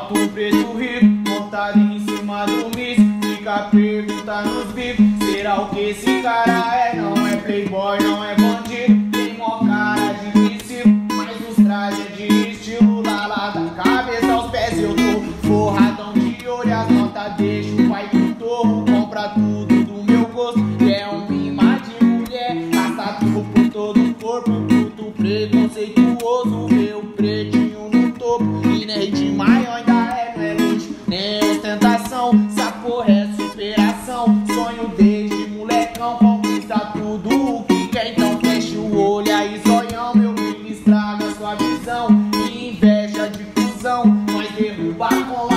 Alto preto rico, montado em cima do misto. Fica perguntando nos bicos, será o que esse cara é? Não é playboy, não é bandido. Tem mó cara de princípio, mas os trajes é de estilo. Lá da cabeça aos pés eu tô forradão de ouro. E as notas deixa o pai do torro. Compra tudo do meu gosto, é um mima de mulher. Passa tudo por todo o corpo, tudo preconceituoso. Meu pretinho no topo, e nem de maior ainda é, não é luxo, nem ostentação. Essa porra é superação, sonho desde molecão. Conquista tudo o que quer, então fecha o olho aí, sonhão. Meu filho estraga sua visão, e inveja de cuzão, nós derruba com